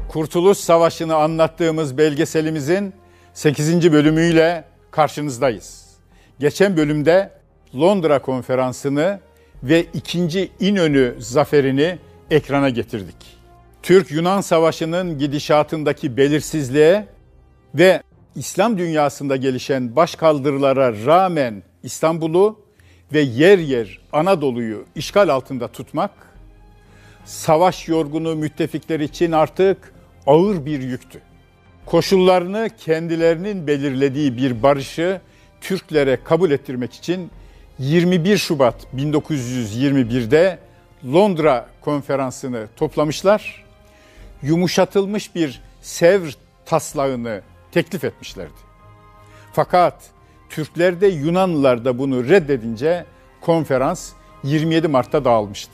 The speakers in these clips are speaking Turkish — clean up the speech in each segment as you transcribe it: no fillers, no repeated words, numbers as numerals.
Kurtuluş Savaşı'nı anlattığımız belgeselimizin 8. bölümüyle karşınızdayız. Geçen bölümde Londra Konferansı'nı ve 2. İnönü zaferini ekrana getirdik. Türk-Yunan Savaşı'nın gidişatındaki belirsizliğe ve İslam dünyasında gelişen başkaldırılara rağmen İstanbul'u ve yer yer Anadolu'yu işgal altında tutmak, savaş yorgunu müttefikler için artık ağır bir yüktü. Koşullarını kendilerinin belirlediği bir barışı Türklere kabul ettirmek için 21 Şubat 1921'de Londra Konferansı'nı toplamışlar, yumuşatılmış bir Sevr taslağını teklif etmişlerdi. Fakat Türkler de Yunanlılar da bunu reddedince konferans 27 Mart'ta dağılmıştı.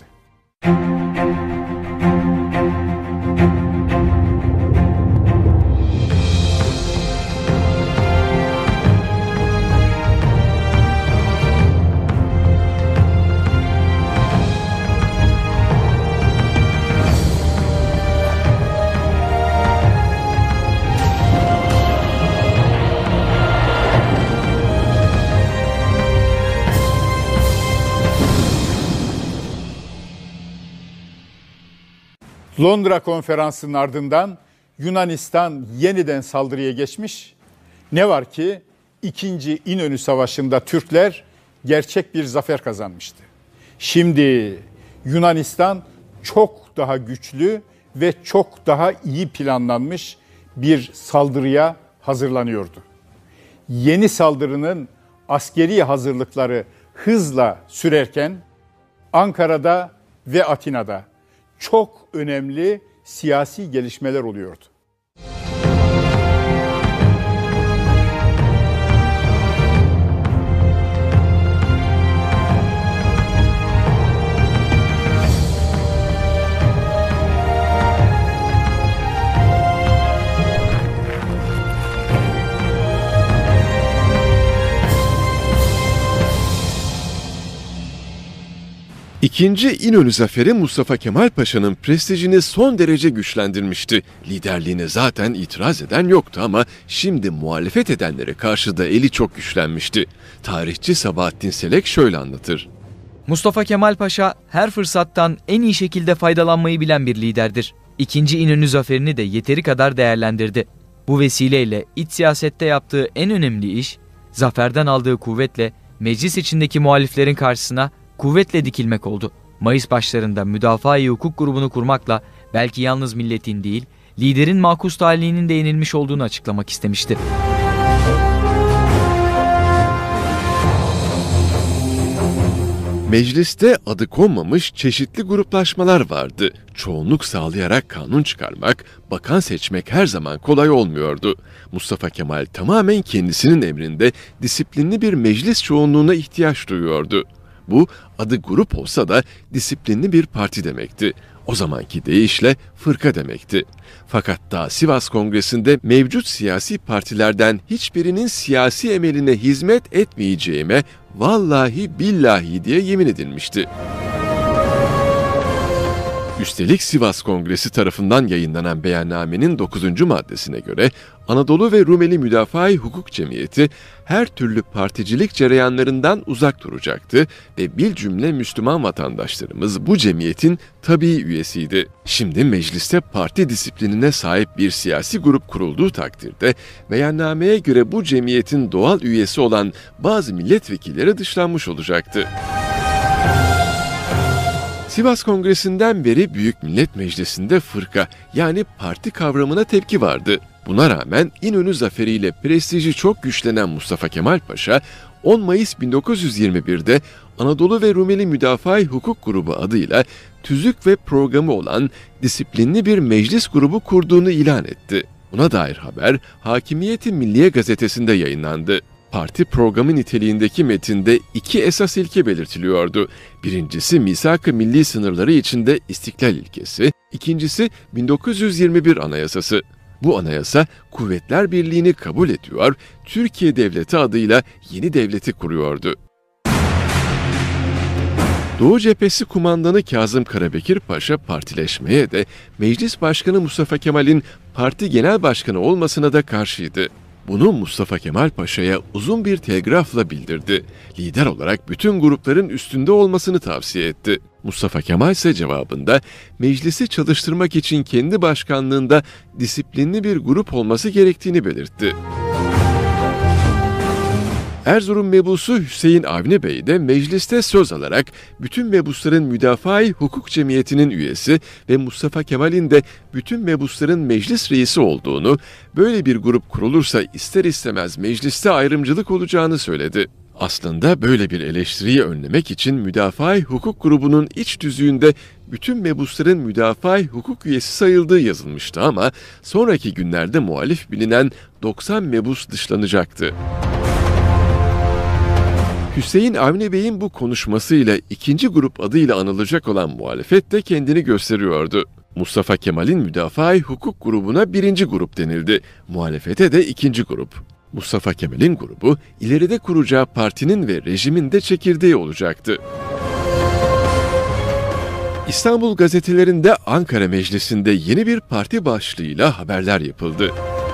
Londra Konferansı'nın ardından Yunanistan yeniden saldırıya geçmiş. Ne var ki 2. İnönü Savaşı'nda Türkler gerçek bir zafer kazanmıştı. Şimdi Yunanistan çok daha güçlü ve çok daha iyi planlanmış bir saldırıya hazırlanıyordu. Yeni saldırının askeri hazırlıkları hızla sürerken Ankara'da ve Atina'da çok önemli siyasi gelişmeler oluyordu. İkinci İnönü Zaferi Mustafa Kemal Paşa'nın prestijini son derece güçlendirmişti. Liderliğine zaten itiraz eden yoktu ama şimdi muhalefet edenlere karşı da eli çok güçlenmişti. Tarihçi Sabahattin Selek şöyle anlatır. Mustafa Kemal Paşa her fırsattan en iyi şekilde faydalanmayı bilen bir liderdir. İkinci İnönü Zaferi'ni de yeteri kadar değerlendirdi. Bu vesileyle iç siyasette yaptığı en önemli iş, zaferden aldığı kuvvetle meclis içindeki muhaliflerin karşısına kuvvetle dikilmek oldu. Mayıs başlarında Müdafaa-i Hukuk grubunu kurmakla belki yalnız milletin değil, liderin makus talihinin de yenilmiş olduğunu açıklamak istemişti. Mecliste adı konmamış çeşitli gruplaşmalar vardı. Çoğunluk sağlayarak kanun çıkarmak, bakan seçmek her zaman kolay olmuyordu. Mustafa Kemal tamamen kendisinin emrinde disiplinli bir meclis çoğunluğuna ihtiyaç duyuyordu. Bu adı grup olsa da disiplinli bir parti demekti. O zamanki deyişle fırka demekti. Fakat daha Sivas Kongresi'nde mevcut siyasi partilerden hiçbirinin siyasi emeline hizmet etmeyeceğime vallahi billahi diye yemin edilmişti. Üstelik Sivas Kongresi tarafından yayınlanan beyannamenin 9. maddesine göre Anadolu ve Rumeli Müdafaa-i Hukuk Cemiyeti her türlü particilik cereyanlarından uzak duracaktı ve bilcümle Müslüman vatandaşlarımız bu cemiyetin tabii üyesiydi. Şimdi mecliste parti disiplinine sahip bir siyasi grup kurulduğu takdirde beyannameye göre bu cemiyetin doğal üyesi olan bazı milletvekilleri dışlanmış olacaktı. Sivas Kongresi'nden beri Büyük Millet Meclisi'nde fırka yani parti kavramına tepki vardı. Buna rağmen İnönü zaferiyle prestiji çok güçlenen Mustafa Kemal Paşa 10 Mayıs 1921'de Anadolu ve Rumeli Müdafaa-i Hukuk Grubu adıyla tüzük ve programı olan disiplinli bir meclis grubu kurduğunu ilan etti. Buna dair haber Hakimiyet-i Milliye gazetesinde yayınlandı. Parti programı niteliğindeki metinde 2 esas ilke belirtiliyordu. Birincisi misak-ı milli sınırları içinde istiklal ilkesi, ikincisi 1921 Anayasası. Bu anayasa Kuvvetler Birliği'ni kabul ediyor, Türkiye Devleti adıyla yeni devleti kuruyordu. Doğu Cephesi kumandanı Kazım Karabekir Paşa partileşmeye de Meclis Başkanı Mustafa Kemal'in parti genel başkanı olmasına da karşıydı. Bunu Mustafa Kemal Paşa'ya uzun bir telgrafla bildirdi. Lider olarak bütün grupların üstünde olmasını tavsiye etti. Mustafa Kemal ise cevabında meclisi çalıştırmak için kendi başkanlığında disiplinli bir grup olması gerektiğini belirtti. Erzurum mebusu Hüseyin Avni Bey de mecliste söz alarak bütün mebusların Müdafaa-i Hukuk Cemiyeti'nin üyesi ve Mustafa Kemal'in de bütün mebusların meclis reisi olduğunu, böyle bir grup kurulursa ister istemez mecliste ayrımcılık olacağını söyledi. Aslında böyle bir eleştiriyi önlemek için Müdafaa-i Hukuk grubunun iç tüzüğünde bütün mebusların Müdafaa-i Hukuk üyesi sayıldığı yazılmıştı ama sonraki günlerde muhalif bilinen 90 mebus dışlanacaktı. Hüseyin Avni Bey'in bu konuşmasıyla ikinci grup adıyla anılacak olan muhalefet de kendini gösteriyordu. Mustafa Kemal'in Müdafaa-i Hukuk grubuna birinci grup denildi. Muhalefete de ikinci grup. Mustafa Kemal'in grubu ileride kuracağı partinin ve rejimin de çekirdeği olacaktı. İstanbul gazetelerinde Ankara Meclisi'nde yeni bir parti başlığıyla haberler yapıldı.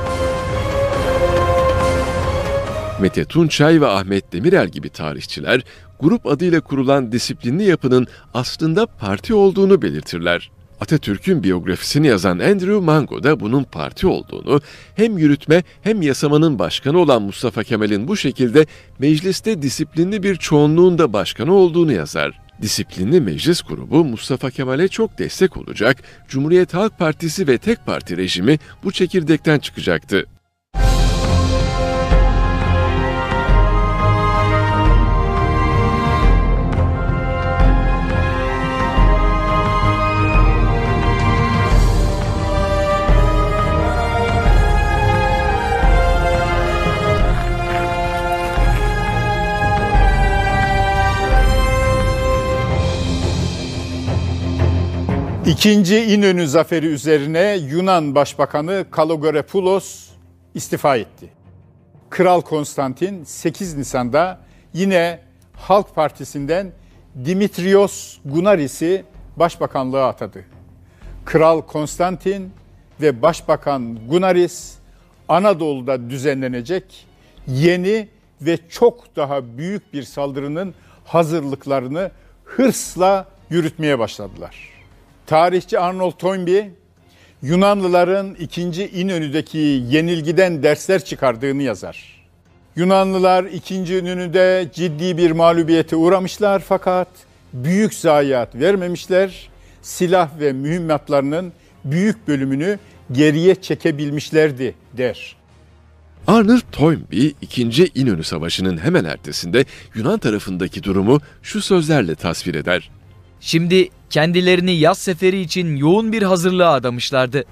Mete Tunçay ve Ahmet Demirel gibi tarihçiler, grup adıyla kurulan disiplinli yapının aslında parti olduğunu belirtirler. Atatürk'ün biyografisini yazan Andrew Mango da bunun parti olduğunu, hem yürütme hem yasamanın başkanı olan Mustafa Kemal'in bu şekilde mecliste disiplinli bir çoğunluğun da başkanı olduğunu yazar. Disiplinli meclis grubu Mustafa Kemal'e çok destek olacak, Cumhuriyet Halk Partisi ve tek parti rejimi bu çekirdekten çıkacaktı. İkinci İnönü zaferi üzerine Yunan Başbakanı Kalogeropoulos istifa etti. Kral Konstantin 8 Nisan'da yine Halk Partisi'nden Dimitrios Gounaris'i başbakanlığa atadı. Kral Konstantin ve Başbakan Gounaris Anadolu'da düzenlenecek yeni ve çok daha büyük bir saldırının hazırlıklarını hırsla yürütmeye başladılar. Tarihçi Arnold Toynbee, Yunanlıların 2. İnönü'deki yenilgiden dersler çıkardığını yazar. Yunanlılar 2. İnönü'de ciddi bir mağlubiyete uğramışlar fakat büyük zayiat vermemişler, silah ve mühimmatlarının büyük bölümünü geriye çekebilmişlerdi der. Arnold Toynbee, 2. İnönü Savaşı'nın hemen ertesinde Yunan tarafındaki durumu şu sözlerle tasvir eder. Şimdi kendilerini yaz seferi için yoğun bir hazırlığa adamışlardı.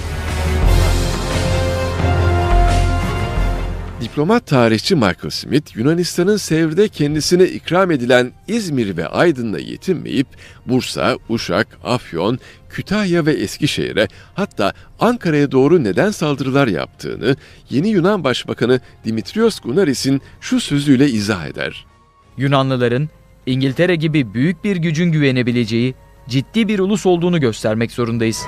Diplomat tarihçi Michael Smith, Yunanistan'ın Sevr'de kendisine ikram edilen İzmir ve Aydın'la yetinmeyip Bursa, Uşak, Afyon, Kütahya ve Eskişehir'e hatta Ankara'ya doğru neden saldırılar yaptığını yeni Yunan Başbakanı Dimitrios Gounaris'in şu sözüyle izah eder. Yunanlıların İngiltere gibi büyük bir gücün güvenebileceği ciddi bir ulus olduğunu göstermek zorundayız.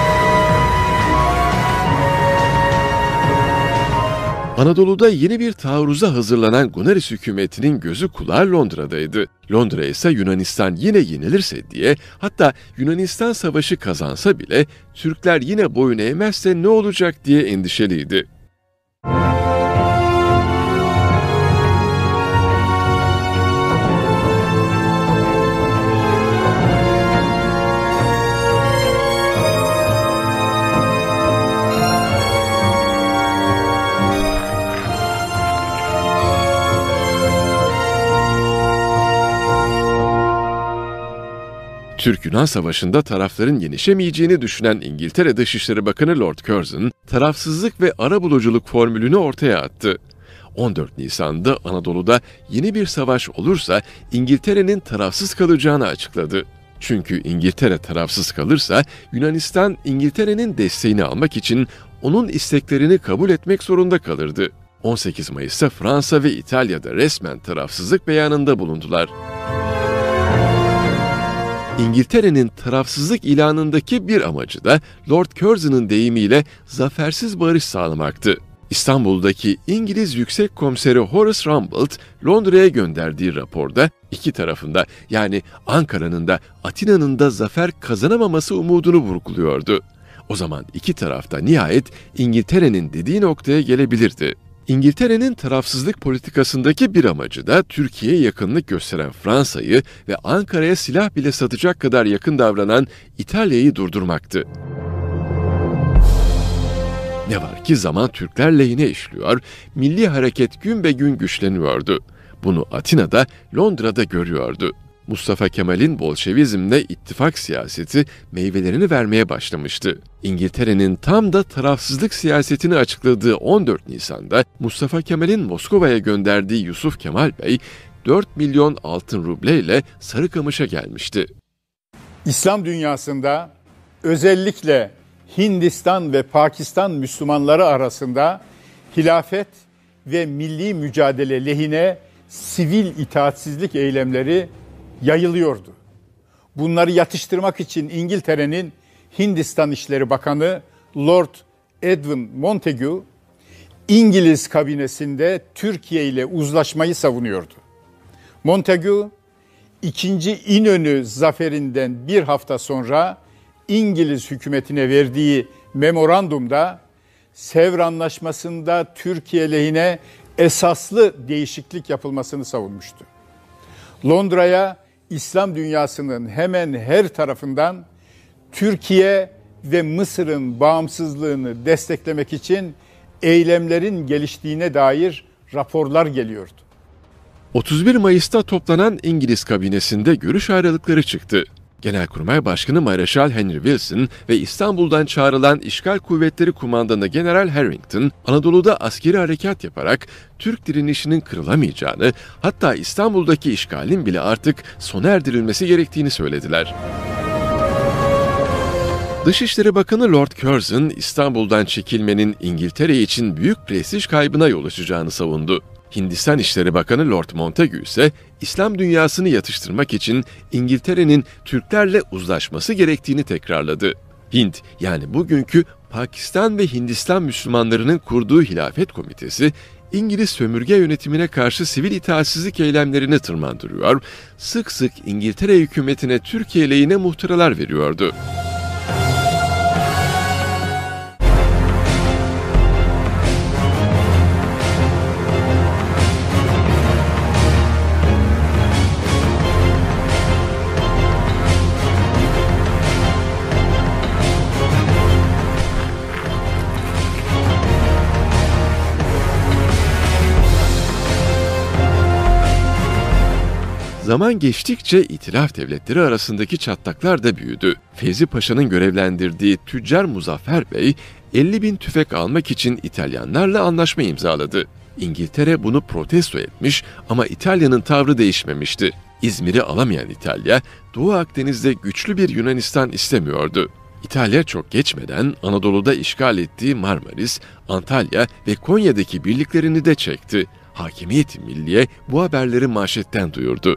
Anadolu'da yeni bir taarruza hazırlanan Gounaris hükümetinin gözü kulağı Londra'daydı. Londra ise Yunanistan yine yenilirse diye, hatta Yunanistan savaşı kazansa bile Türkler yine boyun eğmezse ne olacak diye endişeliydi. Türk-Yunan Savaşı'nda tarafların yenişemeyeceğini düşünen İngiltere Dışişleri Bakanı Lord Curzon, tarafsızlık ve arabuluculuk formülünü ortaya attı. 14 Nisan'da Anadolu'da yeni bir savaş olursa İngiltere'nin tarafsız kalacağını açıkladı. Çünkü İngiltere tarafsız kalırsa Yunanistan İngiltere'nin desteğini almak için onun isteklerini kabul etmek zorunda kalırdı. 18 Mayıs'ta Fransa ve İtalya'da resmen tarafsızlık beyanında bulundular. İngiltere'nin tarafsızlık ilanındaki bir amacı da Lord Curzon'un deyimiyle zafersiz barış sağlamaktı. İstanbul'daki İngiliz Yüksek Komiseri Horace Rumbold, Londra'ya gönderdiği raporda iki tarafında yani Ankara'nın da Atina'nın da zafer kazanamaması umudunu vurguluyordu. O zaman iki tarafta nihayet İngiltere'nin dediği noktaya gelebilirdi. İngiltere'nin tarafsızlık politikasındaki bir amacı da Türkiye'ye yakınlık gösteren Fransa'yı ve Ankara'ya silah bile satacak kadar yakın davranan İtalya'yı durdurmaktı. Ne var ki zaman Türkler lehine işliyor, milli hareket gün be gün güçleniyordu. Bunu Atina'da, Londra'da görüyordu. Mustafa Kemal'in Bolşevizmle ittifak siyaseti meyvelerini vermeye başlamıştı. İngiltere'nin tam da tarafsızlık siyasetini açıkladığı 14 Nisan'da Mustafa Kemal'in Moskova'ya gönderdiği Yusuf Kemal Bey, 4 milyon altın ruble ile Sarıkamış'a gelmişti. İslam dünyasında özellikle Hindistan ve Pakistan Müslümanları arasında hilafet ve milli mücadele lehine sivil itaatsizlik eylemleri yayılıyordu. Bunları yatıştırmak için İngiltere'nin Hindistan İşleri Bakanı Lord Edwin Montagu, İngiliz kabinesinde Türkiye ile uzlaşmayı savunuyordu. Montagu, 2. İnönü zaferinden bir hafta sonra İngiliz hükümetine verdiği memorandumda Sevr Anlaşması'nda Türkiye lehine esaslı değişiklik yapılmasını savunmuştu. Londra'ya İslam dünyasının hemen her tarafından Türkiye ve Mısır'ın bağımsızlığını desteklemek için eylemlerin geliştiğine dair raporlar geliyordu. 31 Mayıs'ta toplanan İngiliz kabinesinde görüş ayrılıkları çıktı. Genelkurmay Başkanı Mareşal Henry Wilson ve İstanbul'dan çağrılan İşgal Kuvvetleri Kumandanı General Harrington, Anadolu'da askeri harekat yaparak Türk direnişinin kırılamayacağını, hatta İstanbul'daki işgalin bile artık sona erdirilmesi gerektiğini söylediler. Dışişleri Bakanı Lord Curzon, İstanbul'dan çekilmenin İngiltere için büyük prestij kaybına yol açacağını savundu. Hindistan İşleri Bakanı Lord Montagu ise İslam dünyasını yatıştırmak için İngiltere'nin Türklerle uzlaşması gerektiğini tekrarladı. Hint, yani bugünkü Pakistan ve Hindistan Müslümanlarının kurduğu Hilafet Komitesi, İngiliz sömürge yönetimine karşı sivil itaatsizlik eylemlerini tırmandırıyor, sık sık İngiltere hükümetine Türkiye lehine muhtıralar veriyordu. Zaman geçtikçe İtilaf devletleri arasındaki çatlaklar da büyüdü. Fevzi Paşa'nın görevlendirdiği tüccar Muzaffer Bey, 50.000 tüfek almak için İtalyanlarla anlaşma imzaladı. İngiltere bunu protesto etmiş ama İtalya'nın tavrı değişmemişti. İzmir'i alamayan İtalya, Doğu Akdeniz'de güçlü bir Yunanistan istemiyordu. İtalya çok geçmeden Anadolu'da işgal ettiği Marmaris, Antalya ve Konya'daki birliklerini de çekti. Hakimiyet-i Milliye bu haberleri manşetten duyurdu.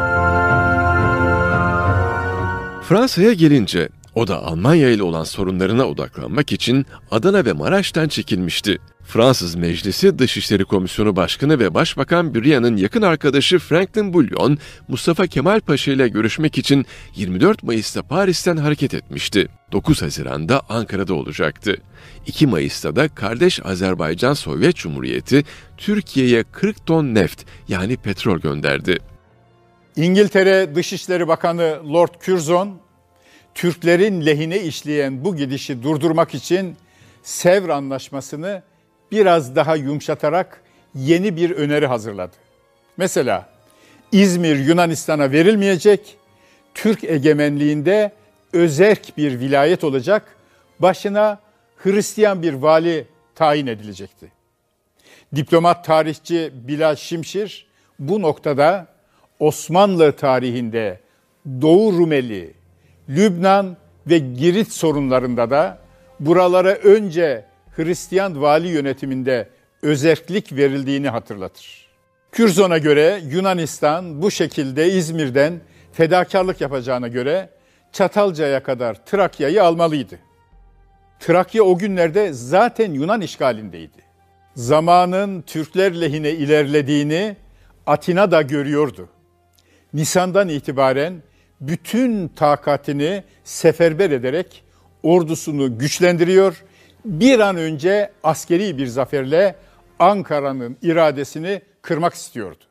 Fransa'ya gelince, o da Almanya ile olan sorunlarına odaklanmak için Adana ve Maraş'tan çekilmişti. Fransız Meclisi Dışişleri Komisyonu Başkanı ve Başbakan Briand'ın yakın arkadaşı Franklin Bouillon, Mustafa Kemal Paşa ile görüşmek için 24 Mayıs'ta Paris'ten hareket etmişti. 9 Haziran'da Ankara'da olacaktı. 2 Mayıs'ta da kardeş Azerbaycan Sovyet Cumhuriyeti Türkiye'ye 40 ton neft yani petrol gönderdi. İngiltere Dışişleri Bakanı Lord Curzon, Türklerin lehine işleyen bu gidişi durdurmak için Sevr Anlaşması'nı biraz daha yumuşatarak yeni bir öneri hazırladı. Mesela İzmir Yunanistan'a verilmeyecek, Türk egemenliğinde özerk bir vilayet olacak, başına Hristiyan bir vali tayin edilecekti. Diplomat tarihçi Bilal Şimşir bu noktada Osmanlı tarihinde Doğu Rumeli, Lübnan ve Girit sorunlarında da buralara önce Hristiyan vali yönetiminde özerklik verildiğini hatırlatır. Curzon'a göre Yunanistan bu şekilde İzmir'den fedakarlık yapacağına göre Çatalca'ya kadar Trakya'yı almalıydı. Trakya o günlerde zaten Yunan işgalindeydi. Zamanın Türkler lehine ilerlediğini Atina da görüyordu. Nisan'dan itibaren bütün takatini seferber ederek ordusunu güçlendiriyor, bir an önce askeri bir zaferle Ankara'nın iradesini kırmak istiyordu.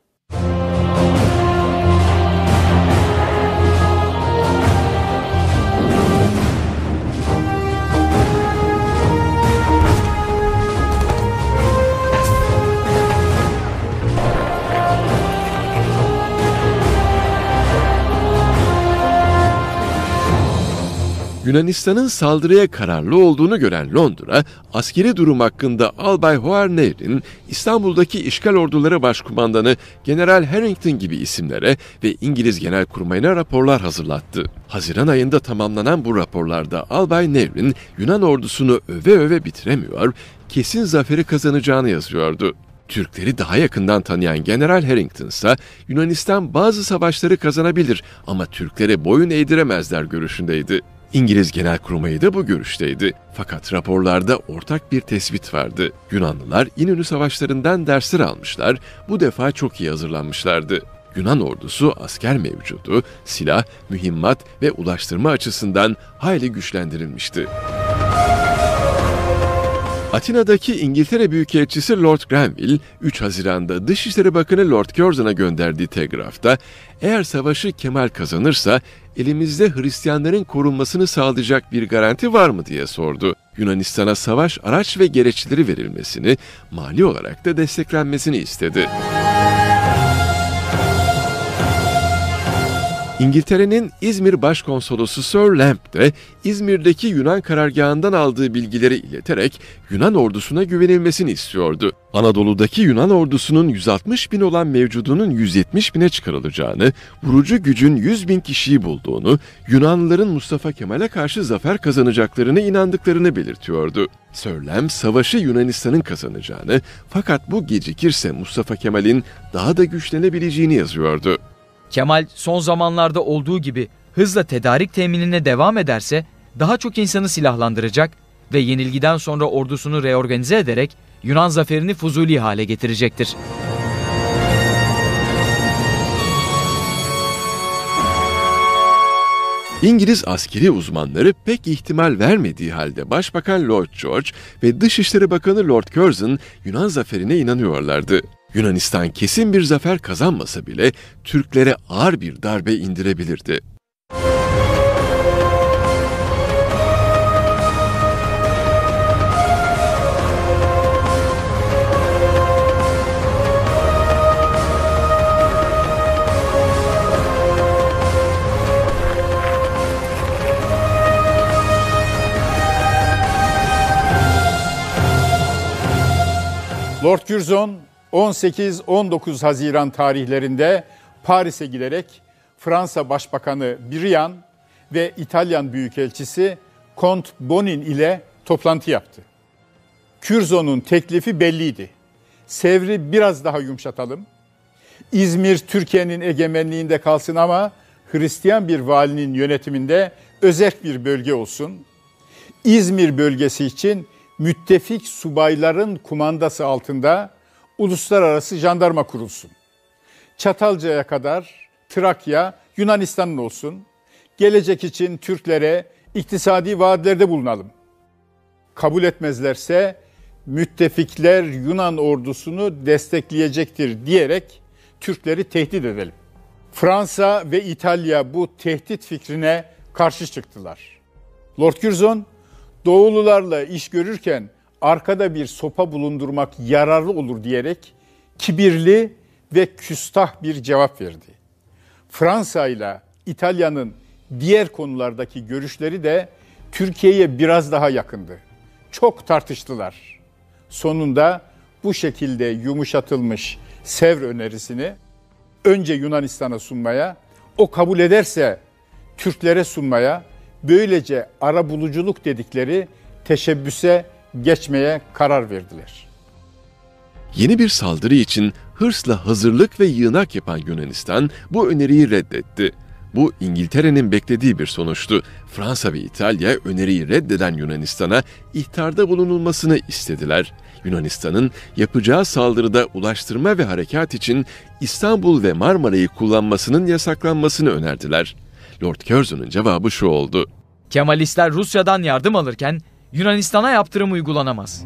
Yunanistan'ın saldırıya kararlı olduğunu gören Londra, askeri durum hakkında Albay Hoarner'in İstanbul'daki işgal orduları başkumandanı General Harrington gibi isimlere ve İngiliz Genelkurmay'ına raporlar hazırlattı. Haziran ayında tamamlanan bu raporlarda Albay Nevrin Yunan ordusunu öve öve bitiremiyor, kesin zaferi kazanacağını yazıyordu. Türkleri daha yakından tanıyan General Harrington ise Yunanistan bazı savaşları kazanabilir ama Türklere boyun eğdiremezler görüşündeydi. İngiliz Genelkurmayı da bu görüşteydi. Fakat raporlarda ortak bir tespit vardı. Yunanlılar İnönü savaşlarından dersler almışlar, bu defa çok iyi hazırlanmışlardı. Yunan ordusu asker mevcudu, silah, mühimmat ve ulaştırma açısından hayli güçlendirilmişti. Atina'daki İngiltere Büyükelçisi Lord Grenville, 3 Haziran'da Dışişleri Bakanı Lord Curzon'a gönderdiği telgrafta, eğer savaşı Kemal kazanırsa elimizde Hristiyanların korunmasını sağlayacak bir garanti var mı diye sordu. Yunanistan'a savaş araç ve gereçleri verilmesini, mali olarak da desteklenmesini istedi. İngiltere'nin İzmir Başkonsolosu Sir Lamb de İzmir'deki Yunan karargahından aldığı bilgileri ileterek Yunan ordusuna güvenilmesini istiyordu. Anadolu'daki Yunan ordusunun 160 bin olan mevcudunun 170 bine çıkarılacağını, vurucu gücün 100 bin kişiyi bulduğunu, Yunanlıların Mustafa Kemal'e karşı zafer kazanacaklarına inandıklarını belirtiyordu. Sir Lamb savaşı Yunanistan'ın kazanacağını, fakat bu gecikirse Mustafa Kemal'in daha da güçlenebileceğini yazıyordu. Kemal son zamanlarda olduğu gibi hızla tedarik teminine devam ederse daha çok insanı silahlandıracak ve yenilgiden sonra ordusunu reorganize ederek Yunan zaferini fuzuli hale getirecektir. İngiliz askeri uzmanları pek ihtimal vermediği halde Başbakan Lloyd George ve Dışişleri Bakanı Lord Curzon Yunan zaferine inanıyorlardı. Yunanistan kesin bir zafer kazanmasa bile Türklere ağır bir darbe indirebilirdi. Lord Curzon 18-19 Haziran tarihlerinde Paris'e giderek Fransa Başbakanı Briand ve İtalyan Büyükelçisi Kont Bonin ile toplantı yaptı. Curzon'un teklifi belliydi. Sevr'i biraz daha yumuşatalım. İzmir Türkiye'nin egemenliğinde kalsın ama Hristiyan bir valinin yönetiminde özerk bir bölge olsun. İzmir bölgesi için müttefik subayların kumandası altında uluslararası jandarma kurulsun. Çatalca'ya kadar Trakya Yunanistan'ın olsun. Gelecek için Türklere iktisadi vaatlerde bulunalım. Kabul etmezlerse müttefikler Yunan ordusunu destekleyecektir diyerek Türkleri tehdit edelim. Fransa ve İtalya bu tehdit fikrine karşı çıktılar. Lord Curzon, Doğulularla iş görürken arkada bir sopa bulundurmak yararlı olur diyerek kibirli ve küstah bir cevap verdi. Fransa ile İtalya'nın diğer konulardaki görüşleri de Türkiye'ye biraz daha yakındı. Çok tartıştılar. Sonunda bu şekilde yumuşatılmış Sevr önerisini önce Yunanistan'a sunmaya, o kabul ederse Türklere sunmaya, böylece arabuluculuk dedikleri teşebbüse geçmeye karar verdiler. Yeni bir saldırı için hırsla hazırlık ve yığınak yapan Yunanistan bu öneriyi reddetti. Bu İngiltere'nin beklediği bir sonuçtu. Fransa ve İtalya öneriyi reddeden Yunanistan'a ihtarda bulunulmasını istediler. Yunanistan'ın yapacağı saldırıda ulaştırma ve harekat için İstanbul ve Marmara'yı kullanmasının yasaklanmasını önerdiler. Lord Curzon'un cevabı şu oldu: Kemalistler Rusya'dan yardım alırken Yunanistan'a yaptırım uygulanamaz.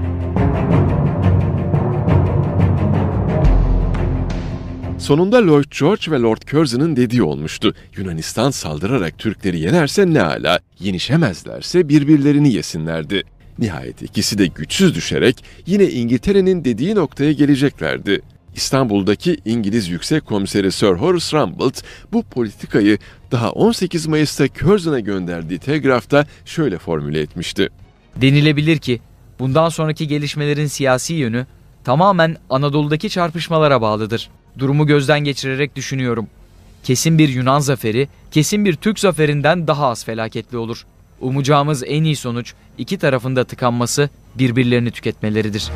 Sonunda Lloyd George ve Lord Curzon'un dediği olmuştu. Yunanistan saldırarak Türkleri yenerse ne ala, yenişemezlerse birbirlerini yesinlerdi. Nihayet ikisi de güçsüz düşerek yine İngiltere'nin dediği noktaya geleceklerdi. İstanbul'daki İngiliz Yüksek Komiseri Sir Horace Rumbold bu politikayı daha 18 Mayıs'ta Curzon'a gönderdiği telgrafta şöyle formüle etmişti: Denilebilir ki bundan sonraki gelişmelerin siyasi yönü tamamen Anadolu'daki çarpışmalara bağlıdır. Durumu gözden geçirerek düşünüyorum. Kesin bir Yunan zaferi, kesin bir Türk zaferinden daha az felaketli olur. Umacağımız en iyi sonuç iki tarafın da tıkanması, birbirlerini tüketmeleridir.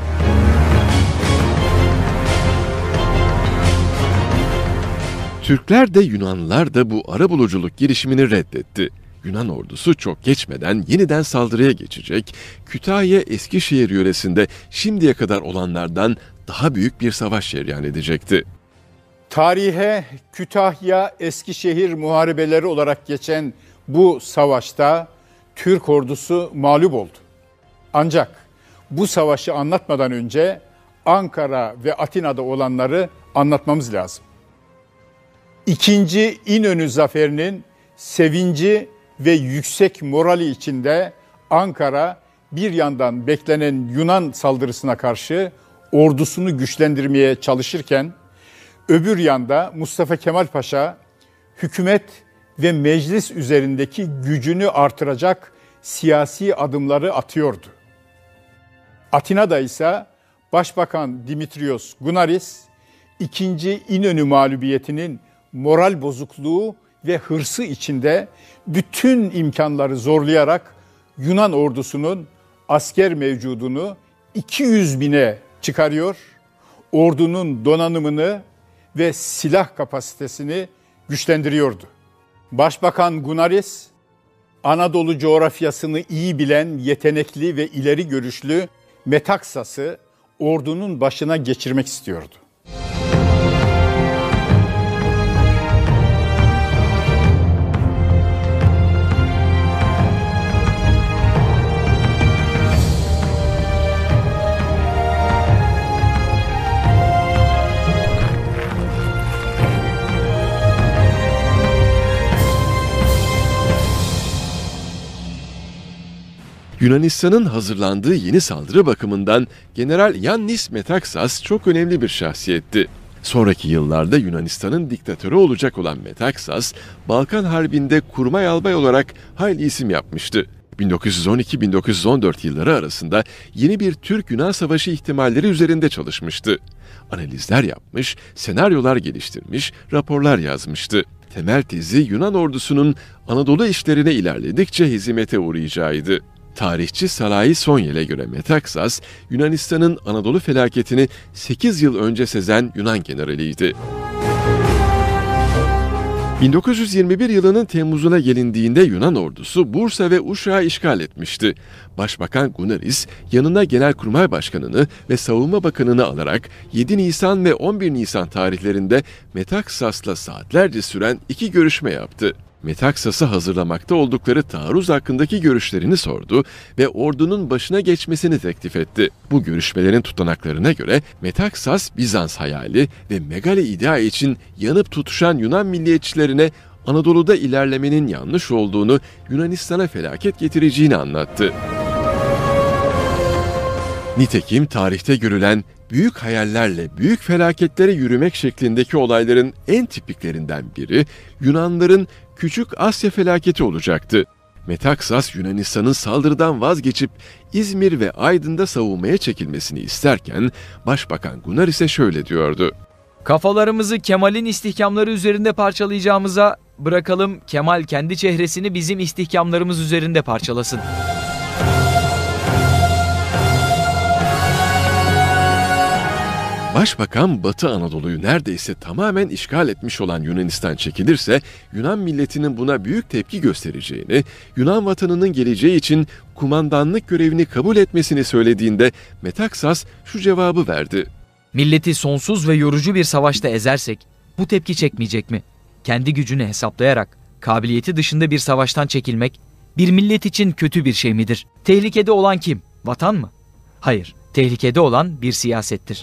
Türkler de Yunanlılar da bu arabuluculuk girişimini reddetti. Yunan ordusu çok geçmeden yeniden saldırıya geçecek, Kütahya Eskişehir yöresinde şimdiye kadar olanlardan daha büyük bir savaş cereyan edecekti. Tarihe Kütahya Eskişehir muharebeleri olarak geçen bu savaşta Türk ordusu mağlup oldu. Ancak bu savaşı anlatmadan önce Ankara ve Atina'da olanları anlatmamız lazım. İkinci İnönü zaferinin sevinci ve yüksek morali içinde Ankara bir yandan beklenen Yunan saldırısına karşı ordusunu güçlendirmeye çalışırken öbür yanda Mustafa Kemal Paşa hükümet ve meclis üzerindeki gücünü artıracak siyasi adımları atıyordu. Atina'da ise Başbakan Dimitrios Gunaris, ikinci İnönü mağlubiyetinin moral bozukluğu ve hırsı içinde bütün imkanları zorlayarak Yunan ordusunun asker mevcudunu 200 bine çıkarıyor, ordunun donanımını ve silah kapasitesini güçlendiriyordu. Başbakan Gunaris, Anadolu coğrafyasını iyi bilen, yetenekli ve ileri görüşlü Metaksas'ı ordunun başına geçirmek istiyordu. Yunanistan'ın hazırlandığı yeni saldırı bakımından General Yannis Metaksas çok önemli bir şahsiyetti. Sonraki yıllarda Yunanistan'ın diktatörü olacak olan Metaksas, Balkan Harbi'nde kurmay albay olarak hayli isim yapmıştı. 1912-1914 yılları arasında yeni bir Türk-Yunan Savaşı ihtimalleri üzerinde çalışmıştı. Analizler yapmış, senaryolar geliştirmiş, raporlar yazmıştı. Temel tezi Yunan ordusunun Anadolu işlerine ilerledikçe hezimete uğrayacağıydı. Tarihçi Salahi Sonyel'e göre Metaksas, Yunanistan'ın Anadolu felaketini 8 yıl önce sezen Yunan generaliydi. 1921 yılının Temmuz'una gelindiğinde Yunan ordusu Bursa ve Uşak'ı işgal etmişti. Başbakan Gunaris yanına Genelkurmay Başkanı'nı ve Savunma Bakanı'nı alarak 7 Nisan ve 11 Nisan tarihlerinde Metaksas'la saatlerce süren 2 görüşme yaptı. Metaksas'ı hazırlamakta oldukları taarruz hakkındaki görüşlerini sordu ve ordunun başına geçmesini teklif etti. Bu görüşmelerin tutanaklarına göre Metaksas, Bizans hayali ve Megale idea için yanıp tutuşan Yunan milliyetçilerine Anadolu'da ilerlemenin yanlış olduğunu, Yunanistan'a felaket getireceğini anlattı. Nitekim tarihte görülen büyük hayallerle büyük felaketlere yürümek şeklindeki olayların en tipiklerinden biri Yunanların Küçük Asya felaketi olacaktı. Metaksas, Yunanistan'ın saldırıdan vazgeçip İzmir ve Aydın'da savunmaya çekilmesini isterken Başbakan Gunaris'e şöyle diyordu: Kafalarımızı Kemal'in istihkamları üzerinde parçalayacağımıza bırakalım Kemal kendi çehresini bizim istihkamlarımız üzerinde parçalasın. Başbakan Batı Anadolu'yu neredeyse tamamen işgal etmiş olan Yunanistan çekilirse Yunan milletinin buna büyük tepki göstereceğini, Yunan vatanının geleceği için kumandanlık görevini kabul etmesini söylediğinde Metaksas şu cevabı verdi. Milleti sonsuz ve yorucu bir savaşta ezersek bu tepki çekmeyecek mi? Kendi gücünü hesaplayarak kabiliyeti dışında bir savaştan çekilmek bir millet için kötü bir şey midir? Tehlikede olan kim? Vatan mı? Hayır, tehlikede olan bir siyasettir.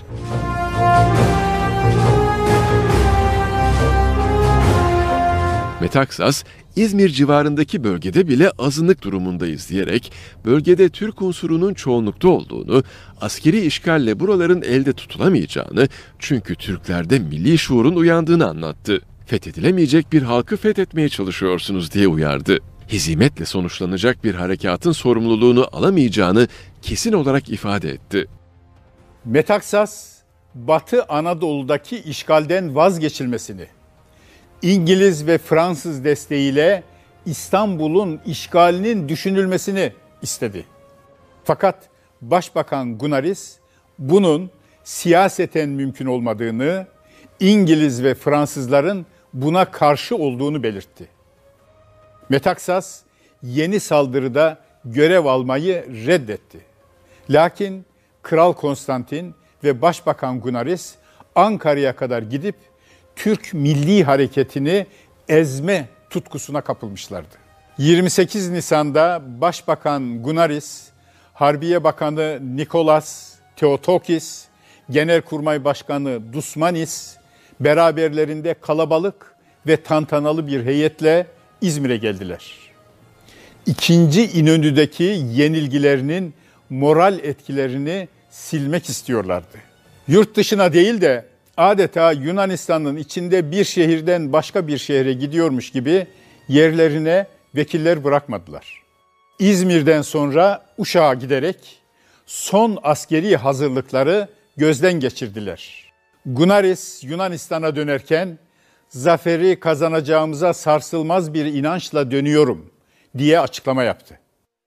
Metaksas, İzmir civarındaki bölgede bile azınlık durumundayız diyerek bölgede Türk unsurunun çoğunlukta olduğunu, askeri işgalle buraların elde tutulamayacağını, çünkü Türklerde milli şuurun uyandığını anlattı. Fethedilemeyecek bir halkı fethetmeye çalışıyorsunuz diye uyardı. Hezimetle sonuçlanacak bir harekatın sorumluluğunu alamayacağını kesin olarak ifade etti. Metaksas, Batı Anadolu'daki işgalden vazgeçilmesini, İngiliz ve Fransız desteğiyle İstanbul'un işgalinin düşünülmesini istedi. Fakat Başbakan Gunaris bunun siyaseten mümkün olmadığını, İngiliz ve Fransızların buna karşı olduğunu belirtti. Metaksas yeni saldırıda görev almayı reddetti. Lakin Kral Konstantin ve Başbakan Gunaris Ankara'ya kadar gidip Türk Milli Hareketi'ni ezme tutkusuna kapılmışlardı. 28 Nisan'da Başbakan Gunaris, Harbiye Bakanı Nikolas Theotokis, Genelkurmay Başkanı Dusmanis beraberlerinde kalabalık ve tantanalı bir heyetle İzmir'e geldiler. İkinci İnönü'deki yenilgilerinin moral etkilerini silmek istiyorlardı. Yurt dışına değil de adeta Yunanistan'ın içinde bir şehirden başka bir şehre gidiyormuş gibi yerlerine vekiller bırakmadılar. İzmir'den sonra Uşak'a giderek son askeri hazırlıkları gözden geçirdiler. Gunaris Yunanistan'a dönerken zaferi kazanacağımıza sarsılmaz bir inançla dönüyorum diye açıklama yaptı.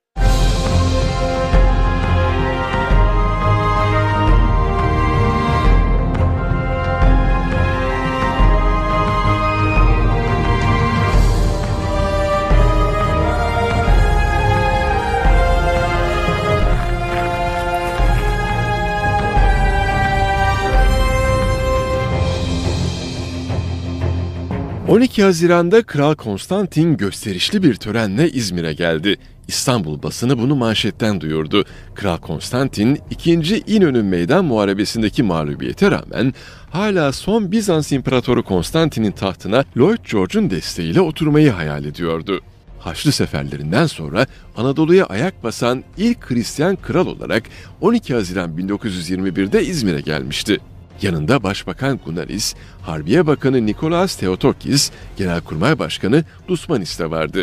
...12 Haziran'da Kral Konstantin gösterişli bir törenle İzmir'e geldi. İstanbul basını bunu manşetten duyurdu. Kral Konstantin, 2. İnönü Meydan Muharebesi'ndeki mağlubiyete rağmen hala son Bizans İmparatoru Konstantin'in tahtına Lloyd George'un desteğiyle oturmayı hayal ediyordu. Haçlı seferlerinden sonra Anadolu'ya ayak basan ilk Hristiyan kral olarak 12 Haziran 1921'de İzmir'e gelmişti. Yanında Başbakan Gunaris, Harbiye Bakanı Nikolas Theotokis, Genelkurmay Başkanı Dusmanis de vardı.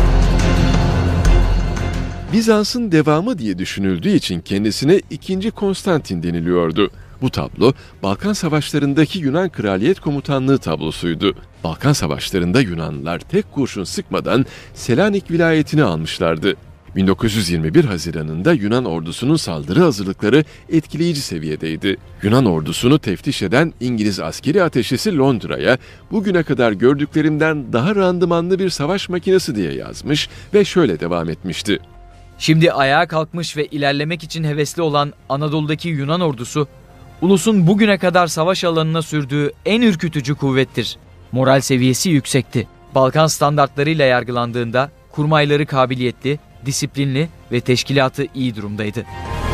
Bizans'ın devamı diye düşünüldüğü için kendisine 2. Konstantin deniliyordu. Bu tablo, Balkan Savaşları'ndaki Yunan Kraliyet Komutanlığı tablosuydu. Balkan Savaşları'nda Yunanlılar tek kurşun sıkmadan Selanik vilayetini almışlardı. 1921 Haziran'ında Yunan ordusunun saldırı hazırlıkları etkileyici seviyedeydi. Yunan ordusunu teftiş eden İngiliz askeri ateşesi Londra'ya bugüne kadar gördüklerimden daha randımanlı bir savaş makinesi diye yazmış ve şöyle devam etmişti. Şimdi ayağa kalkmış ve ilerlemek için hevesli olan Anadolu'daki Yunan ordusu, ulusun bugüne kadar savaş alanına sürdüğü en ürkütücü kuvvettir. Moral seviyesi yüksekti. Balkan standartlarıyla yargılandığında kurmayları kabiliyetli, disiplinli ve teşkilatı iyi durumdaydı.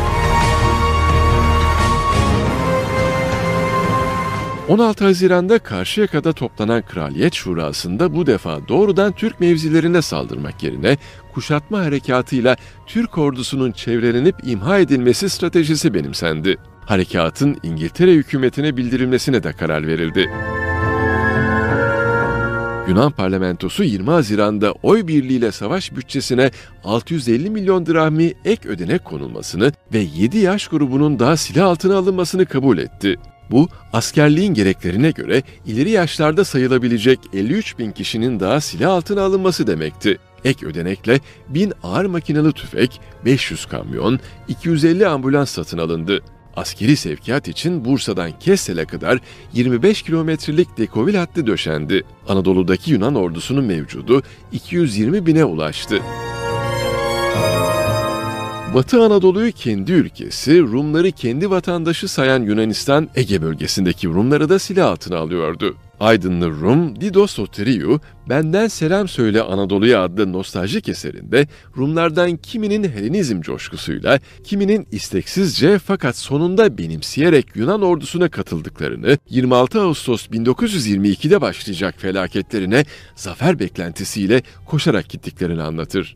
...16 Haziran'da Karşıyaka'da toplanan Kraliyet Şurası'nda bu defa doğrudan Türk mevzilerine saldırmak yerine kuşatma harekatıyla Türk ordusunun çevrelenip imha edilmesi stratejisi benimsendi. Harekatın İngiltere hükümetine bildirilmesine de karar verildi. Yunan parlamentosu 20 Haziran'da oy birliğiyle savaş bütçesine 650 milyon drahmi ek ödenek konulmasını ve 7 yaş grubunun daha silah altına alınmasını kabul etti. Bu, askerliğin gereklerine göre ileri yaşlarda sayılabilecek 53 bin kişinin daha silah altına alınması demekti. Ek ödenekle 1000 ağır makinalı tüfek, 500 kamyon, 250 ambulans satın alındı. Askeri sevkiyat için Bursa'dan Kessel'e kadar 25 kilometrelik Dekovil hattı döşendi. Anadolu'daki Yunan ordusunun mevcudu 220 bine ulaştı. Batı Anadolu'yu kendi ülkesi, Rumları kendi vatandaşı sayan Yunanistan, Ege bölgesindeki Rumları da silah altına alıyordu. Aydınlı Rum Dido Soteriou, "Benden Selam Söyle Anadolu'ya" adlı nostaljik eserinde Rumlardan kiminin Helenizm coşkusuyla, kiminin isteksizce fakat sonunda benimseyerek Yunan ordusuna katıldıklarını, 26 Ağustos 1922'de başlayacak felaketlerine zafer beklentisiyle koşarak gittiklerini anlatır.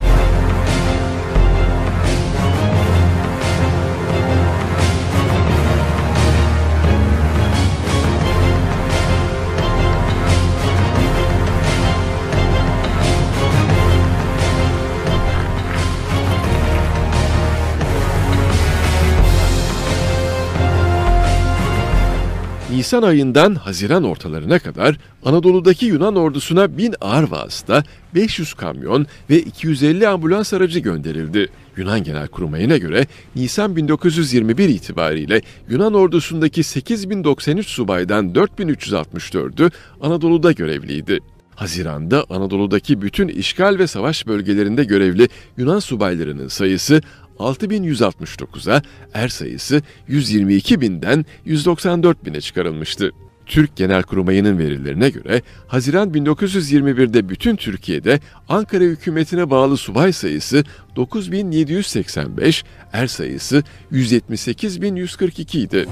Nisan ayından Haziran ortalarına kadar Anadolu'daki Yunan ordusuna 1000 ağır vasıta, 500 kamyon ve 250 ambulans aracı gönderildi. Yunan Genelkurmayı'na göre Nisan 1921 itibariyle Yunan ordusundaki 8093 subaydan 4364'ü Anadolu'da görevliydi. Haziran'da Anadolu'daki bütün işgal ve savaş bölgelerinde görevli Yunan subaylarının sayısı 6169'a, er sayısı 122.000'den 194.000'e çıkarılmıştı. Türk Genelkurmayı'nın verilerine göre Haziran 1921'de bütün Türkiye'de Ankara hükümetine bağlı subay sayısı 9785, er sayısı 178.142 idi.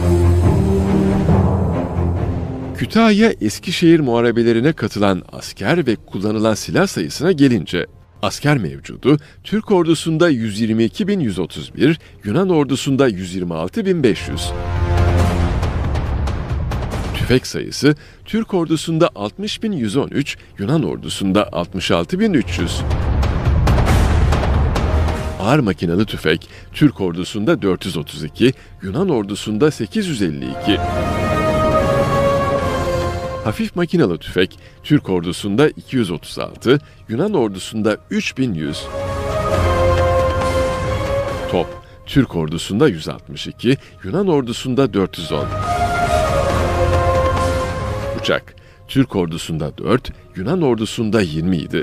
Kütahya, Eskişehir muharebelerine katılan asker ve kullanılan silah sayısına gelince, asker mevcudu Türk ordusunda 122.131, Yunan ordusunda 126.500. Tüfek sayısı Türk ordusunda 60.113, Yunan ordusunda 66.300. Ağır makinalı tüfek Türk ordusunda 432, Yunan ordusunda 852. Hafif makinalı tüfek Türk ordusunda 236, Yunan ordusunda 3100. Top Türk ordusunda 162, Yunan ordusunda 410. Uçak Türk ordusunda 4, Yunan ordusunda 20 idi.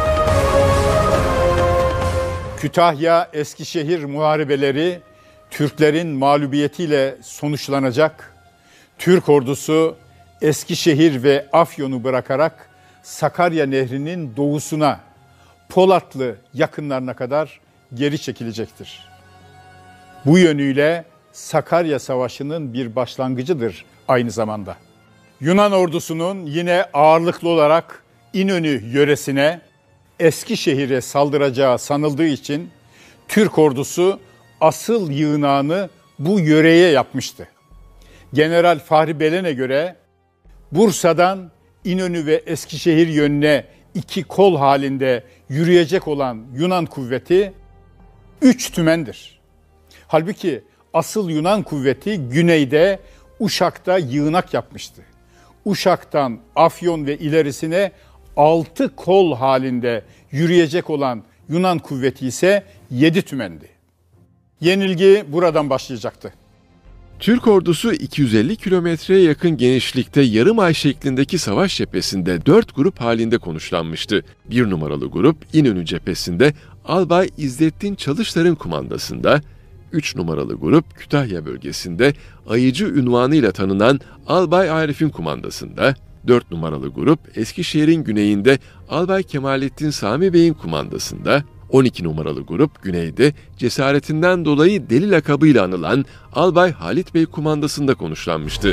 Kütahya, Eskişehir muharebeleri Türklerin mağlubiyetiyle sonuçlanacak. Türk ordusu Eskişehir ve Afyon'u bırakarak Sakarya Nehri'nin doğusuna, Polatlı yakınlarına kadar geri çekilecektir. Bu yönüyle Sakarya Savaşı'nın bir başlangıcıdır aynı zamanda. Yunan ordusunun yine ağırlıklı olarak İnönü yöresine, Eskişehir'e saldıracağı sanıldığı için Türk ordusu asıl yığınağını bu yöreye yapmıştı. General Fahri Belen'e göre Bursa'dan İnönü ve Eskişehir yönüne iki kol halinde yürüyecek olan Yunan kuvveti 3 tümendir. Halbuki asıl Yunan kuvveti güneyde Uşak'ta yığınak yapmıştı. Uşak'tan Afyon ve ilerisine 6 kol halinde yürüyecek olan Yunan kuvveti ise 7 tümendi. Yenilgi buradan başlayacaktı. Türk ordusu 250 kilometreye yakın genişlikte yarım ay şeklindeki savaş cephesinde 4 grup halinde konuşlanmıştı. 1 numaralı grup İnönü cephesinde Albay İzzettin Çalışlar'ın kumandasında, 3 numaralı grup Kütahya bölgesinde Ayıcı unvanıyla tanınan Albay Arif'in kumandasında, 4 numaralı grup Eskişehir'in güneyinde Albay Kemalettin Sami Bey'in kumandasında, 12 numaralı grup güneyde cesaretinden dolayı deli lakabıyla anılan Albay Halit Bey kumandasında konuşlanmıştı.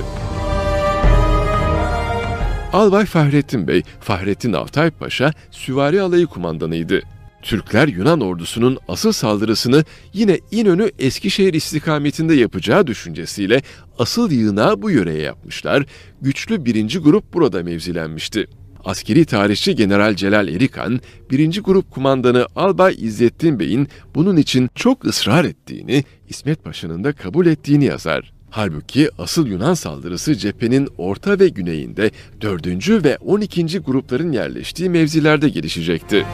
Albay Fahrettin Bey, Fahrettin Altay Paşa süvari alayı kumandanıydı. Türkler Yunan ordusunun asıl saldırısını yine İnönü Eskişehir istikametinde yapacağı düşüncesiyle asıl yığınağı bu yöreye yapmışlar, güçlü 1. grup burada mevzilenmişti. Askeri tarihçi General Celal Erikan, 1. Grup Kumandanı Albay İzzettin Bey'in bunun için çok ısrar ettiğini, İsmet Paşa'nın da kabul ettiğini yazar. Halbuki asıl Yunan saldırısı cephenin orta ve güneyinde 4. ve 12. grupların yerleştiği mevzilerde gelişecekti.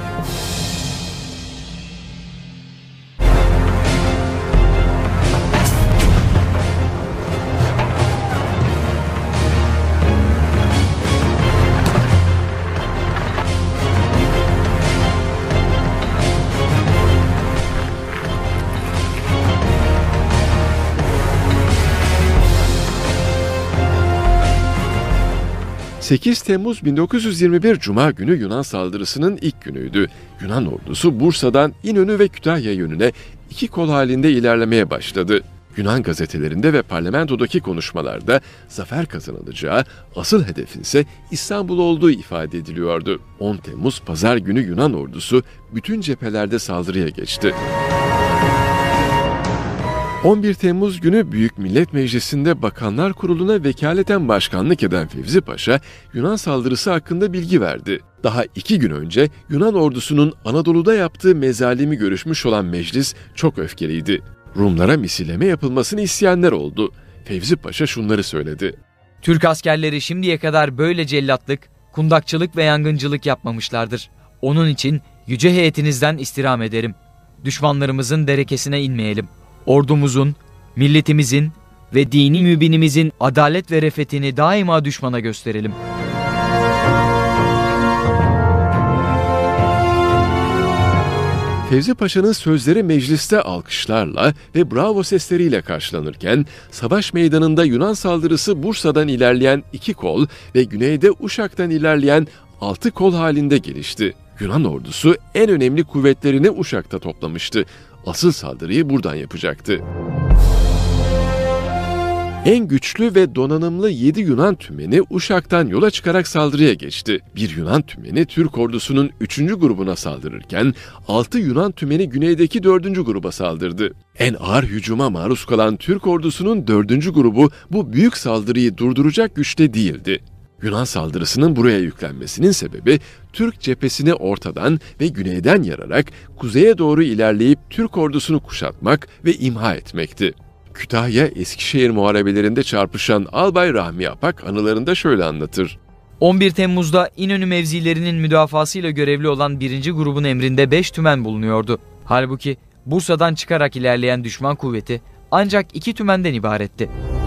8 Temmuz 1921 Cuma günü Yunan saldırısının ilk günüydü. Yunan ordusu Bursa'dan İnönü ve Kütahya yönüne iki kol halinde ilerlemeye başladı. Yunan gazetelerinde ve parlamentodaki konuşmalarda zafer kazanılacağı, asıl hedefin ise İstanbul olduğu ifade ediliyordu. 10 Temmuz Pazar günü Yunan ordusu bütün cephelerde saldırıya geçti. 11 Temmuz günü Büyük Millet Meclisi'nde Bakanlar Kurulu'na vekaleten başkanlık eden Fevzi Paşa, Yunan saldırısı hakkında bilgi verdi. Daha 2 gün önce Yunan ordusunun Anadolu'da yaptığı mezalimi görüşmüş olan meclis çok öfkeliydi. Rumlara misilleme yapılmasını isteyenler oldu. Fevzi Paşa şunları söyledi. Türk askerleri şimdiye kadar böyle cellatlık, kundakçılık ve yangıncılık yapmamışlardır. Onun için yüce heyetinizden istirham ederim. Düşmanlarımızın derekesine inmeyelim. Ordumuzun, milletimizin ve dini mübinimizin adalet ve refetini daima düşmana gösterelim. Fevzi Paşa'nın sözleri mecliste alkışlarla ve bravo sesleriyle karşılanırken, savaş meydanında Yunan saldırısı Bursa'dan ilerleyen 2 kol ve güneyde Uşak'tan ilerleyen 6 kol halinde gelişti. Yunan ordusu en önemli kuvvetlerini Uşak'ta toplamıştı. Asıl saldırıyı buradan yapacaktı. En güçlü ve donanımlı 7 Yunan tümeni Uşak'tan yola çıkarak saldırıya geçti. Bir Yunan tümeni Türk ordusunun 3. grubuna saldırırken 6 Yunan tümeni güneydeki 4. gruba saldırdı. En ağır hücuma maruz kalan Türk ordusunun 4. grubu bu büyük saldırıyı durduracak güçte değildi. Yunan saldırısının buraya yüklenmesinin sebebi Türk cephesini ortadan ve güneyden yararak kuzeye doğru ilerleyip Türk ordusunu kuşatmak ve imha etmekti. Kütahya-Eskişehir muharebelerinde çarpışan Albay Rahmi Apak anılarında şöyle anlatır. 11 Temmuz'da İnönü mevzilerinin müdafasıyla görevli olan 1. grubun emrinde 5 tümen bulunuyordu. Halbuki Bursa'dan çıkarak ilerleyen düşman kuvveti ancak 2 tümenden ibaretti.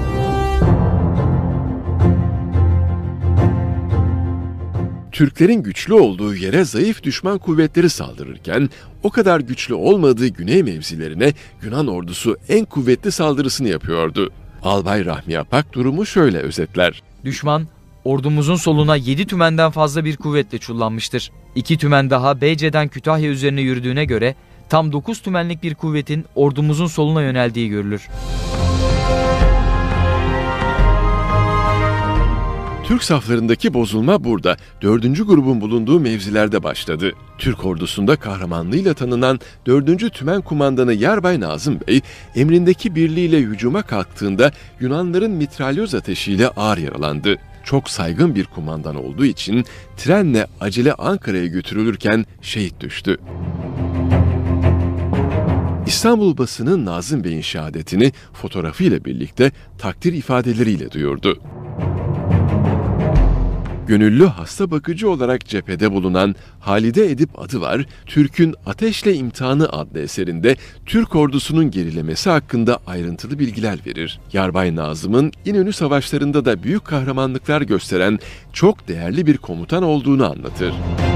Türklerin güçlü olduğu yere zayıf düşman kuvvetleri saldırırken, o kadar güçlü olmadığı güney mevzilerine Yunan ordusu en kuvvetli saldırısını yapıyordu. Albay Rahmi Apak durumu şöyle özetler. Düşman, ordumuzun soluna 7 tümenden fazla bir kuvvetle çullanmıştır. 2 tümen daha Beyce'den Kütahya üzerine yürüdüğüne göre tam 9 tümenlik bir kuvvetin ordumuzun soluna yöneldiği görülür. Türk saflarındaki bozulma burada 4. grubun bulunduğu mevzilerde başladı. Türk ordusunda kahramanlığıyla tanınan 4. Tümen Kumandanı Yarbay Nazım Bey, emrindeki birliğiyle hücuma kalktığında Yunanların mitralyoz ateşiyle ağır yaralandı. Çok saygın bir kumandan olduğu için trenle acele Ankara'ya götürülürken şehit düştü. İstanbul basını Nazım Bey'in şehadetini fotoğrafıyla birlikte takdir ifadeleriyle duyurdu. Gönüllü hasta bakıcı olarak cephede bulunan Halide Edip Adıvar, Türk'ün Ateşle İmtihanı adlı eserinde Türk ordusunun gerilemesi hakkında ayrıntılı bilgiler verir. Yarbay Nazım'ın İnönü savaşlarında da büyük kahramanlıklar gösteren çok değerli bir komutan olduğunu anlatır.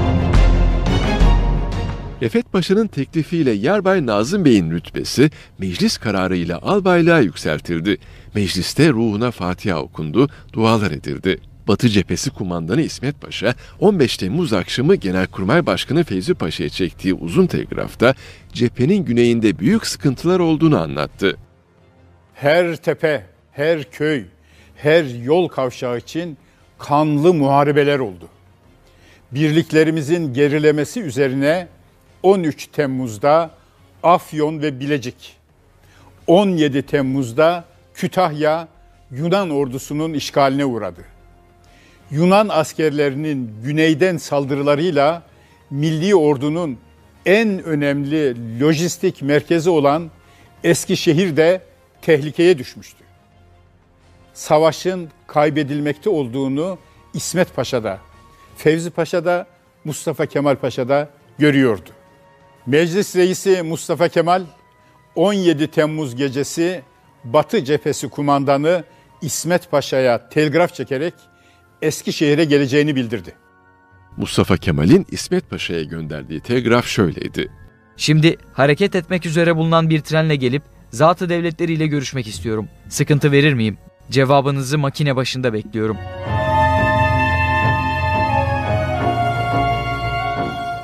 Refet Paşa'nın teklifiyle Yarbay Nazım Bey'in rütbesi meclis kararıyla albaylığa yükseltildi. Mecliste ruhuna Fatiha okundu, dualar edildi. Batı Cephesi Kumandanı İsmet Paşa, 15 Temmuz akşamı Genelkurmay Başkanı Fevzi Paşa'ya çektiği uzun telgrafta cephenin güneyinde büyük sıkıntılar olduğunu anlattı. Her tepe, her köy, her yol kavşağı için kanlı muharebeler oldu. Birliklerimizin gerilemesi üzerine 13 Temmuz'da Afyon ve Bilecik, 17 Temmuz'da Kütahya Yunan ordusunun işgaline uğradı. Yunan askerlerinin güneyden saldırılarıyla milli ordunun en önemli lojistik merkezi olan Eskişehir de tehlikeye düşmüştü. Savaşın kaybedilmekte olduğunu İsmet Paşa'da, Fevzi Paşa'da, Mustafa Kemal Paşa'da görüyordu. Meclis Reisi Mustafa Kemal 17 Temmuz gecesi Batı Cephesi Kumandanı İsmet Paşa'ya telgraf çekerek Eskişehir'e geleceğini bildirdi. Mustafa Kemal'in İsmet Paşa'ya gönderdiği telgraf şöyleydi. Şimdi hareket etmek üzere bulunan bir trenle gelip zatı devletleriyle görüşmek istiyorum. Sıkıntı verir miyim? Cevabınızı makine başında bekliyorum.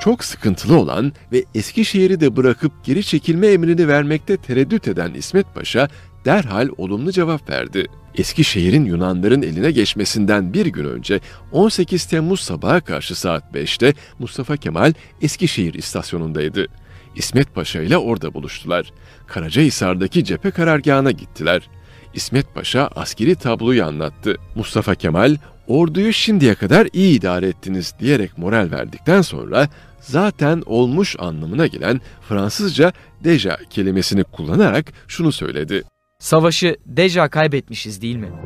çok sıkıntılı olan ve Eskişehir'i de bırakıp geri çekilme emrini vermekte tereddüt eden İsmet Paşa derhal olumlu cevap verdi. Eskişehir'in Yunanların eline geçmesinden bir gün önce 18 Temmuz sabaha karşı saat 5'te Mustafa Kemal Eskişehir istasyonundaydı. İsmet Paşa ile orada buluştular. Karacahisar'daki cephe karargahına gittiler. İsmet Paşa askeri tabloyu anlattı. Mustafa Kemal, "Orduyu şimdiye kadar iyi idare ettiniz" diyerek moral verdikten sonra zaten olmuş anlamına gelen Fransızca déjà kelimesini kullanarak şunu söyledi. Savaşı déjà kaybetmişiz değil mi?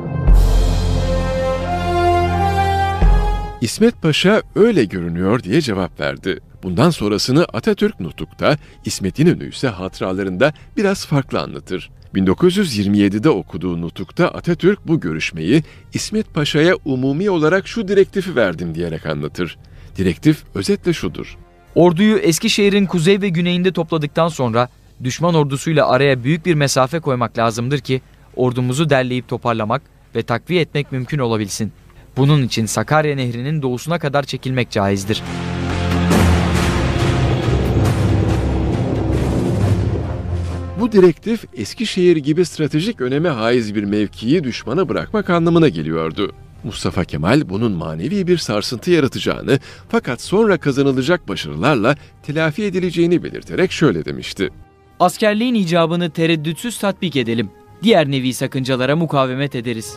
İsmet Paşa öyle görünüyor diye cevap verdi. Bundan sonrasını Atatürk Nutuk'ta, İsmet İnönü ise hatıralarında biraz farklı anlatır. 1927'de okuduğu Nutuk'ta Atatürk bu görüşmeyi İsmet Paşa'ya umumi olarak şu direktifi verdim diyerek anlatır. Direktif özetle şudur. Orduyu Eskişehir'in kuzey ve güneyinde topladıktan sonra düşman ordusuyla araya büyük bir mesafe koymak lazımdır ki ordumuzu derleyip toparlamak ve takviye etmek mümkün olabilsin. Bunun için Sakarya Nehri'nin doğusuna kadar çekilmek caizdir. Bu direktif Eskişehir gibi stratejik öneme haiz bir mevkiyi düşmana bırakmak anlamına geliyordu. Mustafa Kemal bunun manevi bir sarsıntı yaratacağını fakat sonra kazanılacak başarılarla telafi edileceğini belirterek şöyle demişti. Askerliğin icabını tereddütsüz tatbik edelim. Diğer nevi sakıncalara mukavemet ederiz.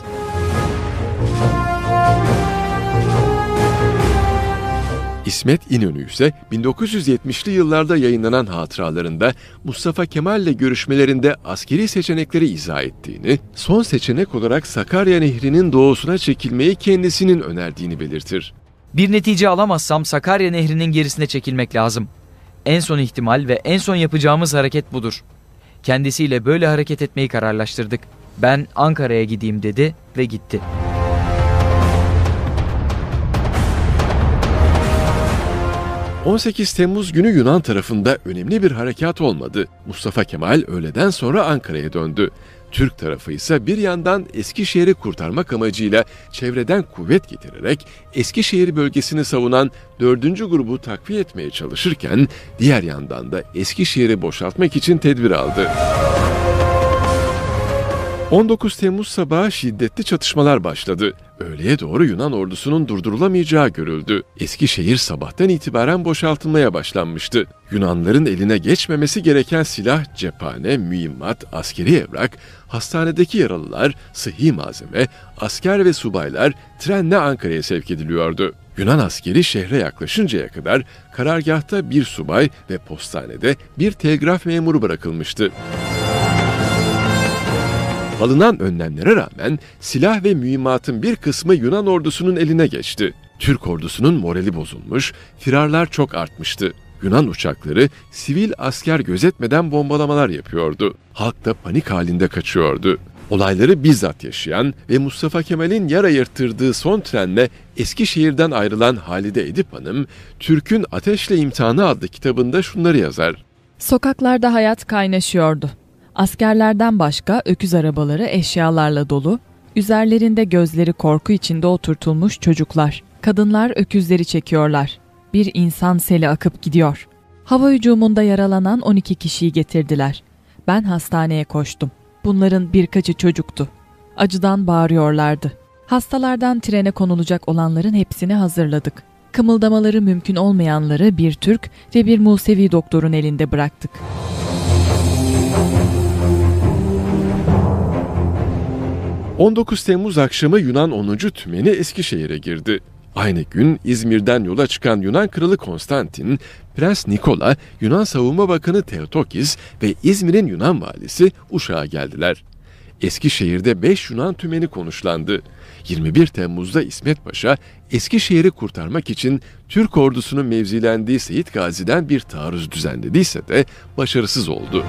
İsmet İnönü ise 1970'li yıllarda yayınlanan hatıralarında Mustafa Kemal'le görüşmelerinde askeri seçenekleri izah ettiğini, son seçenek olarak Sakarya Nehri'nin doğusuna çekilmeyi kendisinin önerdiğini belirtir. Bir netice alamazsam Sakarya Nehri'nin gerisine çekilmek lazım. En son ihtimal ve en son yapacağımız hareket budur. Kendisiyle böyle hareket etmeyi kararlaştırdık. Ben Ankara'ya gideyim dedi ve gitti. ...18 Temmuz günü Yunan tarafında önemli bir harekat olmadı. Mustafa Kemal öğleden sonra Ankara'ya döndü. Türk tarafı ise bir yandan Eskişehir'i kurtarmak amacıyla çevreden kuvvet getirerek Eskişehir bölgesini savunan 4. grubu takviye etmeye çalışırken diğer yandan da Eskişehir'i boşaltmak için tedbir aldı. 19 Temmuz sabahı şiddetli çatışmalar başladı. Öğleye doğru Yunan ordusunun durdurulamayacağı görüldü. Eskişehir sabahtan itibaren boşaltılmaya başlanmıştı. Yunanların eline geçmemesi gereken silah, cephane, mühimmat, askeri evrak, hastanedeki yaralılar, sıhhi malzeme, asker ve subaylar trenle Ankara'ya sevk ediliyordu. Yunan askeri şehre yaklaşıncaya kadar karargahta bir subay ve postanede bir telgraf memuru bırakılmıştı. Alınan önlemlere rağmen silah ve mühimmatın bir kısmı Yunan ordusunun eline geçti. Türk ordusunun morali bozulmuş, firarlar çok artmıştı. Yunan uçakları sivil asker gözetmeden bombalamalar yapıyordu. Halk da panik halinde kaçıyordu. Olayları bizzat yaşayan ve Mustafa Kemal'in yer ayırttırdığı son trenle Eskişehir'den ayrılan Halide Edip Hanım, Türk'ün Ateşle İmtihanı adlı kitabında şunları yazar. Sokaklarda hayat kaynaşıyordu. Askerlerden başka öküz arabaları eşyalarla dolu, üzerlerinde gözleri korku içinde oturtulmuş çocuklar. Kadınlar öküzleri çekiyorlar. Bir insan seli akıp gidiyor. Hava hücumunda yaralanan 12 kişiyi getirdiler. Ben hastaneye koştum. Bunların birkaçı çocuktu. Acıdan bağırıyorlardı. Hastalardan trene konulacak olanların hepsini hazırladık. Kımıldamaları mümkün olmayanları bir Türk ve bir Musevi doktorun elinde bıraktık. ...19 Temmuz akşamı Yunan 10. Tümeni Eskişehir'e girdi. Aynı gün İzmir'den yola çıkan Yunan Kralı Konstantin, Prens Nikola, Yunan Savunma Bakanı Theotokis ve İzmir'in Yunan valisi Uşak'a geldiler. Eskişehir'de 5 Yunan tümeni konuşlandı. 21 Temmuz'da İsmet Paşa, Eskişehir'i kurtarmak için Türk ordusunun mevzilendiği Seyit Gazi'den bir taarruz düzenlediyse de başarısız oldu.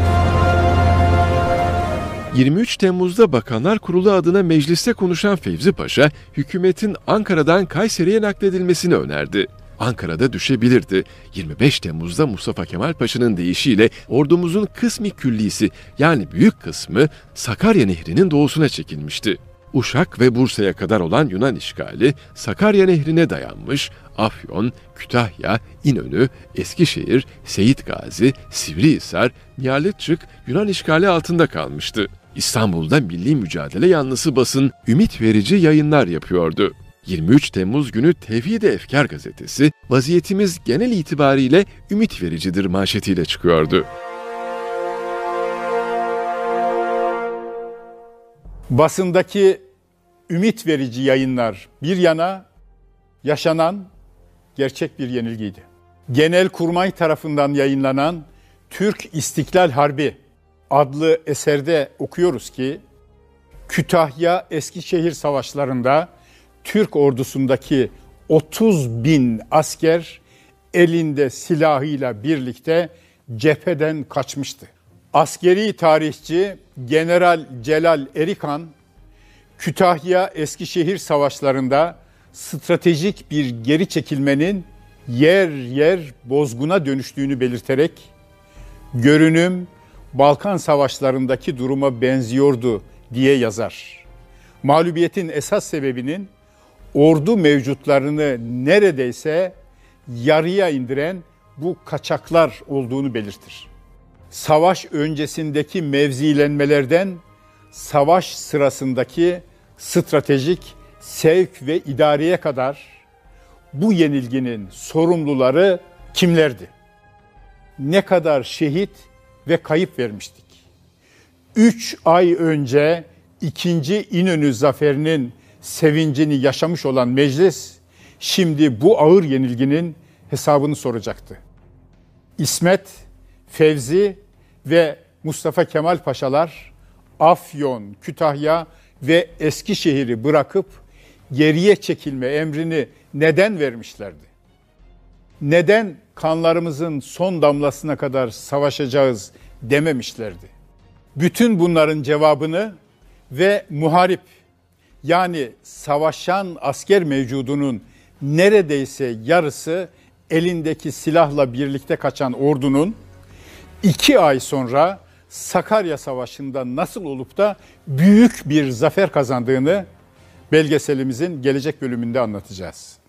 23 Temmuz'da Bakanlar Kurulu adına mecliste konuşan Fevzi Paşa, hükümetin Ankara'dan Kayseri'ye nakledilmesini önerdi. Ankara'da düşebilirdi. 25 Temmuz'da Mustafa Kemal Paşa'nın deyişiyle ordumuzun kısmi küllisi yani büyük kısmı Sakarya Nehri'nin doğusuna çekilmişti. Uşak ve Bursa'ya kadar olan Yunan işgali Sakarya Nehri'ne dayanmış, Afyon, Kütahya, İnönü, Eskişehir, Seyit Gazi, Sivrihisar, Mihaletçık Yunan işgali altında kalmıştı. İstanbul'da milli mücadele yanlısı basın ümit verici yayınlar yapıyordu. 23 Temmuz günü Tevhid-i Efkar gazetesi, "Vaziyetimiz genel itibariyle ümit vericidir" manşetiyle çıkıyordu. Basındaki ümit verici yayınlar bir yana, yaşanan gerçek bir yenilgiydi. Genelkurmay tarafından yayınlanan Türk İstiklal Harbi adlı eserde okuyoruz ki, Kütahya Eskişehir savaşlarında Türk ordusundaki 30 bin asker elinde silahıyla birlikte cepheden kaçmıştı. Askeri tarihçi General Celal Erikan, Kütahya Eskişehir savaşlarında stratejik bir geri çekilmenin yer yer bozguna dönüştüğünü belirterek, görünüm Balkan savaşlarındaki duruma benziyordu diye yazar. Mağlubiyetin esas sebebinin ordu mevcutlarını neredeyse yarıya indiren bu kaçaklar olduğunu belirtir. Savaş öncesindeki mevzilenmelerden savaş sırasındaki stratejik sevk ve idareye kadar bu yenilginin sorumluları kimlerdi? Ne kadar şehit ve kayıp vermiştik? 3 ay önce 2. İnönü zaferinin sevincini yaşamış olan meclis, şimdi bu ağır yenilginin hesabını soracaktı. İsmet, Fevzi ve Mustafa Kemal Paşalar Afyon, Kütahya ve Eskişehir'i bırakıp geriye çekilme emrini neden vermişlerdi? Neden kanlarımızın son damlasına kadar savaşacağız dememişlerdi? Bütün bunların cevabını ve muharip, yani savaşan asker mevcudunun neredeyse yarısı elindeki silahla birlikte kaçan ordunun 2 ay sonra Sakarya Savaşı'nda nasıl olup da büyük bir zafer kazandığını belgeselimizin gelecek bölümünde anlatacağız.